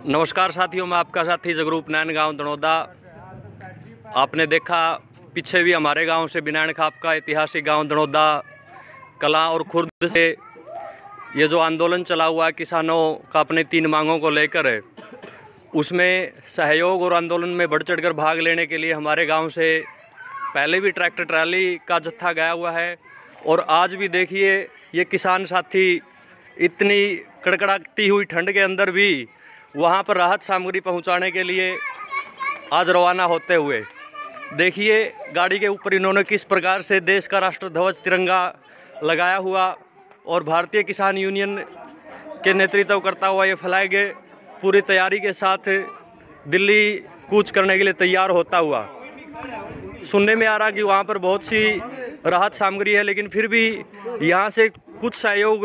नमस्कार साथियों, मैं आपका साथी जगरूप नैन, गांव दनौदा। आपने देखा पीछे भी हमारे गांव से बिनान खाप का ऐतिहासिक गांव दनौदा कला और खुर्द से ये जो आंदोलन चला हुआ है किसानों का अपने 3 मांगों को लेकर, उसमें सहयोग और आंदोलन में बढ़ चढ़कर भाग लेने के लिए हमारे गांव से पहले भी ट्रैक्टर ट्राली का जत्था गया हुआ है। और आज भी देखिए ये किसान साथी इतनी कड़कड़ाती हुई ठंड के अंदर भी वहाँ पर राहत सामग्री पहुँचाने के लिए आज रवाना होते हुए देखिए गाड़ी के ऊपर इन्होंने किस प्रकार से देश का राष्ट्र ध्वज तिरंगा लगाया हुआ और भारतीय किसान यूनियन के नेतृत्व करता हुआ ये फ्लैग पूरी तैयारी के साथ दिल्ली कूच करने के लिए तैयार होता हुआ। सुनने में आ रहा कि वहाँ पर बहुत सी राहत सामग्री है, लेकिन फिर भी यहाँ से कुछ सहयोग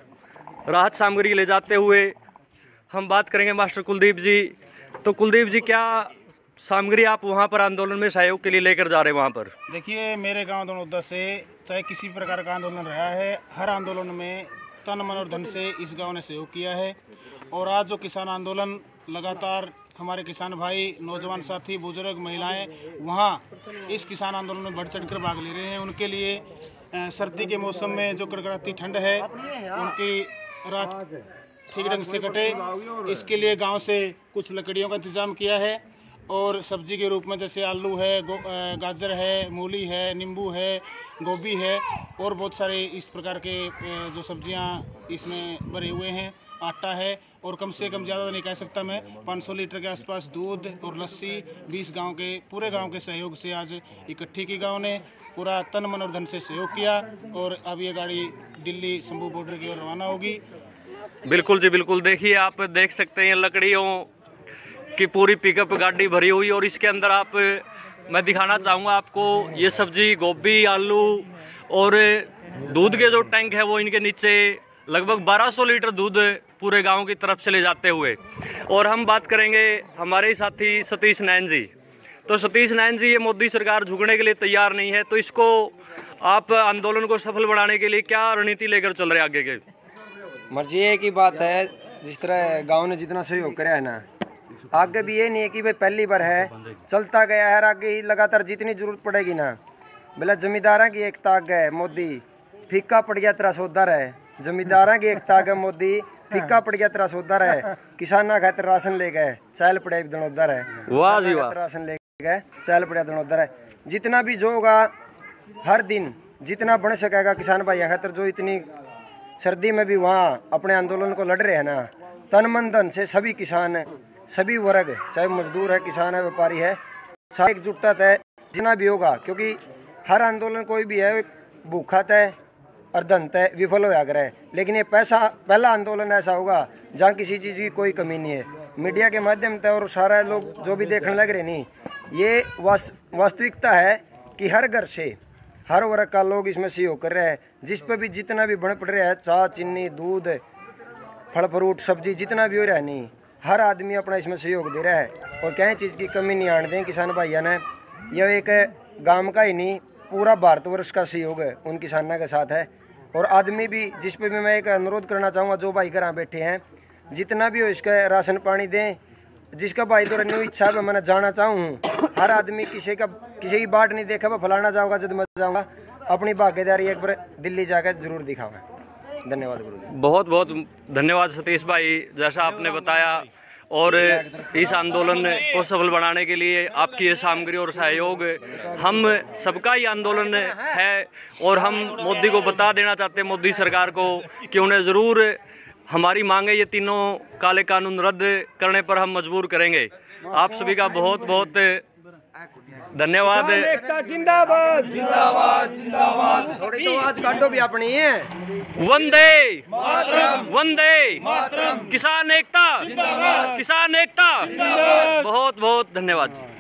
राहत सामग्री ले जाते हुए हम बात करेंगे मास्टर कुलदीप जी। तो कुलदीप जी, क्या सामग्री आप वहाँ पर आंदोलन में सहयोग के लिए लेकर जा रहे हैं वहाँ पर? देखिए, मेरे गांव दनौदा से चाहे किसी प्रकार का आंदोलन रहा है, हर आंदोलन में तन मन और धन से इस गांव ने सहयोग किया है। और आज जो किसान आंदोलन लगातार हमारे किसान भाई, नौजवान साथी, बुजुर्ग, महिलाएं वहाँ इस किसान आंदोलन में बढ़ चढ़ कर भाग ले रहे हैं। उनके लिए सर्दी के मौसम में जो कड़कड़ाती ठंड है उनकी रात ठीक ढंग से कटे, इसके लिए गांव से कुछ लकड़ियों का इंतजाम किया है। और सब्जी के रूप में जैसे आलू है, गाजर है, मूली है, नींबू है, गोभी है और बहुत सारे इस प्रकार के जो सब्जियां इसमें भरे हुए हैं। आटा है और कम से कम ज़्यादा नहीं कह सकता मैं, 500 लीटर के आसपास दूध और लस्सी 20 गांव के पूरे गांव के सहयोग से आज इकट्ठी की। गांव ने पूरा तन मन और धन से सहयोग किया और अब ये गाड़ी दिल्ली शंभू बॉर्डर की ओर रवाना होगी। बिल्कुल जी, बिल्कुल। देखिए, आप देख सकते हैं लकड़ियों की पूरी पिकअप गाड़ी भरी हुई और इसके अंदर मैं दिखाना चाहूँगा आपको ये सब्जी, गोभी, आलू और दूध के जो टैंक है वो इनके नीचे लगभग 1200 लीटर दूध पूरे गांव की तरफ से ले जाते हुए। और हम बात करेंगे हमारे ही साथी सतीश नैन जी। तो सतीश नैन जी, ये मोदी सरकार झुकने के लिए तैयार नहीं है, तो इसको आप आंदोलन को सफल बनाने के लिए क्या रणनीति लेकर चल रहे हैं आगे के? मर्जी एक ही बात है, जिस तरह गांव ने जितना सहयोग कराया है ना, आगे भी ये नहीं है कि भाई पहली बार है, चलता गया है। आगे ही लगातार जितनी जरूरत पड़ेगी ना, बोला जमींदारा की एक ताक है मोदी, फीका पड़ गया तेरा सौदा है। जमींदारा की एक ताक है मोदी, फीका पड़ गया तेरा सौदा है। किसाना खातिर राशन ले गए, चल पड़े दनौदा है। वाह जी वाह। राशन ले गए, चल पड़े दनौदा है। जितना भी जो होगा हर दिन जितना बन सकेगा किसान भाई खातिर, जो इतनी सर्दी में भी वहाँ अपने आंदोलन को लड़ रहे हैं ना, तन मन धन से सभी किसान, सभी वर्ग, चाहे मजदूर है, किसान है, व्यापारी है, सारी एकजुटता है जितना भी होगा। क्योंकि हर आंदोलन कोई भी है भूखा तय और धन तय विफल हो गया है, लेकिन ये पहला आंदोलन ऐसा होगा जहाँ किसी चीज़ की कोई कमी नहीं है। मीडिया के माध्यम से और सारा लोग जो भी देखने लग रहे नहीं, ये वास्तविकता है कि हर घर से हर वर्ग का लोग इसमें सहयोग कर रहे हैं। जिस पे भी जितना भी बन पड़ रहा है, चाय, चीनी, दूध, फल फ्रूट, सब्जी जितना भी हो रहा है नहीं, हर आदमी अपना इसमें सहयोग दे रहा है और क्या चीज़ की कमी नहीं आने दें किसान भाइयों ने। यह एक गांव का ही नहीं, पूरा भारतवर्ष का सहयोग है उन किसानों के साथ है। और आदमी भी, जिस पे भी मैं एक अनुरोध करना चाहूँगा, जो भाई घर बैठे हैं जितना भी हो इसका राशन पानी दें। जिसका भाई तो न्यू इच्छा है, मैं जाना चाहूँ हर आदमी किसी की बाट नहीं देखा, मैं फलाना जाऊँगा जब मैं जाऊँगा, अपनी भागीदारी एक बार दिल्ली जाकर जरूर दिखाऊंगा। धन्यवाद गुरु जी। बहुत बहुत धन्यवाद सतीश भाई, जैसा आपने बताया। और इस आंदोलन को सफल बनाने के लिए आपकी ये सामग्री और सहयोग, हम सबका ही आंदोलन है। और हम मोदी को बता देना चाहते हैं, मोदी सरकार को, कि उन्हें ज़रूर हमारी मांगे ये तीनों काले कानून रद्द करने पर हम मजबूर करेंगे। आप सभी का बहुत बहुत धन्यवाद। जिंदाबाद जिंदाबाद जिंदाबाद। थोड़ी तो आज काटो भी अपनी है। वंदे मातरम, वंदे मातरम, किसान एकता, किसान एकता। बहुत बहुत धन्यवाद।